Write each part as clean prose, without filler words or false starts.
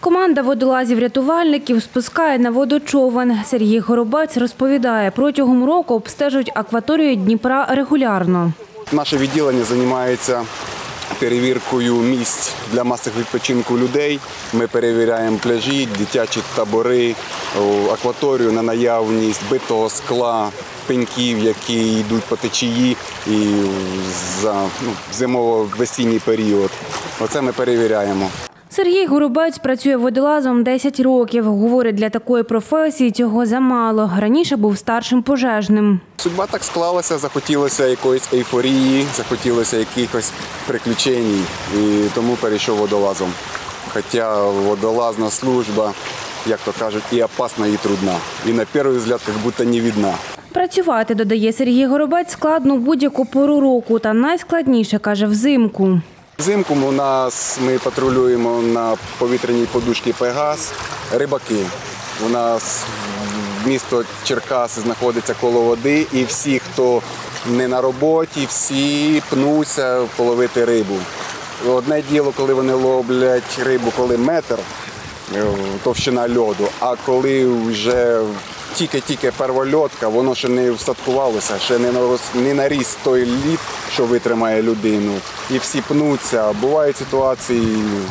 Команда водолазів-рятувальників спускає на воду човен. Сергій Горобець розповідає, протягом року обстежують акваторію Дніпра регулярно. Наше відділення займається перевіркою місць для масового відпочинку людей. Ми перевіряємо пляжі, дитячі табори, акваторію на наявність битого скла, пеньків, які йдуть по течії і за зимово-весінній період. Оце ми перевіряємо. Сергій Горобець працює водолазом 10 років. Говорить, для такої професії цього замало. Раніше був старшим пожежним. Судьба так склалася, захотілося якоїсь ейфорії, захотілося якихось приключень, і тому перейшов водолазом. Хоча водолазна служба, як то кажуть, і опасна, і трудна. І на перший погляд, як будто не видна. Працювати, додає Сергій Горобець, складно будь-яку пору року. Та найскладніше, каже, взимку. Взимку ми патрулюємо на повітряній подушці «Пегас» рибаки. У нас місто Черкаси знаходиться коло води, і всі, хто не на роботі, всі пнуться половити рибу. Одне діло, коли вони ловлять рибу, коли метр, товщина льоду, а коли вже тільки первольотка, воно ще не встаткувалося, ще не наріс той лід, що витримає людину. І всі пнуться. Бувають ситуації,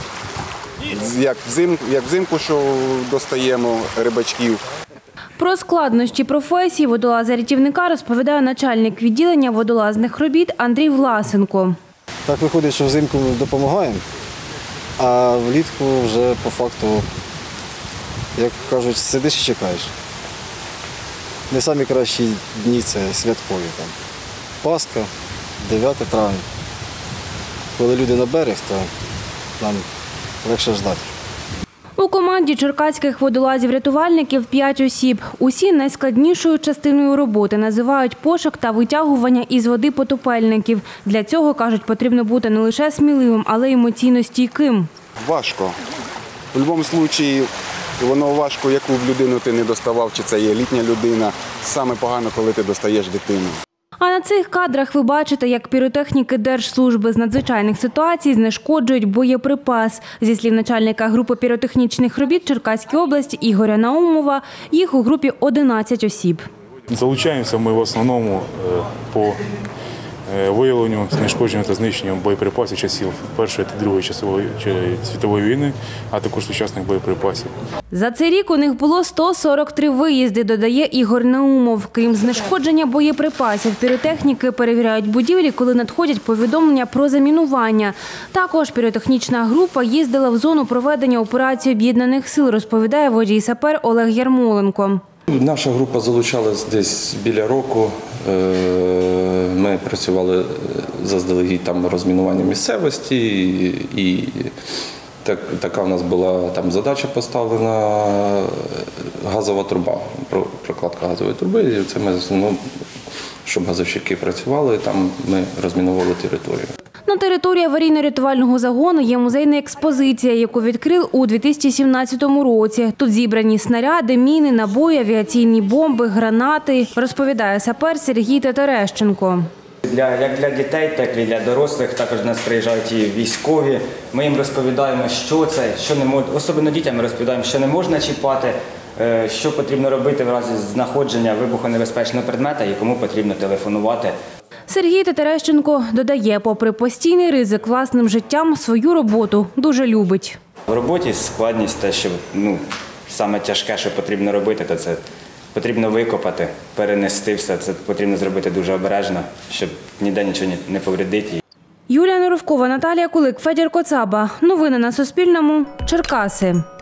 як взимку, що достаємо рибачків. Про складнощі професії водолаза-рятівника розповідає начальник відділення водолазних робіт Андрій Власенко. Так виходить, що взимку допомагаємо, а влітку вже по факту, як кажуть, сидиш і чекаєш. Не самі кращі дні – це святкові. Пасха, 9 травня. Коли люди на берег, то нам легше ждати. У команді черкаських водолазів-рятувальників 5 осіб. Усі найскладнішою частиною роботи називають пошук та витягування із води потопельників. Для цього, кажуть, потрібно бути не лише сміливим, але й емоційно стійким. Важко. У будь-якому випадку воно важко, яку б людину ти не доставав, чи це є літня людина. Саме погано, коли ти достаєш дитину. А на цих кадрах ви бачите, як піротехніки Держслужби з надзвичайних ситуацій знешкоджують боєприпас. Зі слів начальника групи піротехнічних робіт Черкаської області Ігоря Наумова, їх у групі 11 осіб. Залучаємося ми в основному по виявленню, знешкодженню та знищенню боєприпасів часів Першої та Другої світової війни, а також сучасних боєприпасів. За цей рік у них було 143 виїзди, додає Ігор Наумов. Крім знешкодження боєприпасів, піротехніки перевіряють будівлі, коли надходять повідомлення про замінування. Також піротехнічна група їздила в зону проведення операції Об'єднаних сил, розповідає водій-сапер Олег Ярмоленко. Наша група залучалась десь біля року. Ми працювали заздалегідь там розмінування місцевості, і така в нас була там задача поставлена газова труба, прокладка газової труби. І це ми, щоб газовщики працювали, там ми розмінували територію. На території аварійно-рятувального загону є музейна експозиція, яку відкрили у 2017 році. Тут зібрані снаряди, міни, набої, авіаційні бомби, гранати, розповідає сапер Сергій Тетерещенко. Як для дітей, так і для дорослих. Також до нас приїжджають і військові. Ми їм розповідаємо, що це, що не можна, особливо дітям ми розповідаємо, що не можна чіпати, що потрібно робити в разі знаходження вибухонебезпечного предмета і кому потрібно телефонувати. Сергій Тетерещенко додає, попри постійний ризик власним життям, свою роботу дуже любить. В роботі складність те, що саме тяжке, що потрібно робити, то це потрібно викопати, перенести все. Це потрібно зробити дуже обережно, щоб ніде нічого не повредити. Юлія Норовкова, Наталія Кулик, Федір Коцаба. Новини на Суспільному. Черкаси.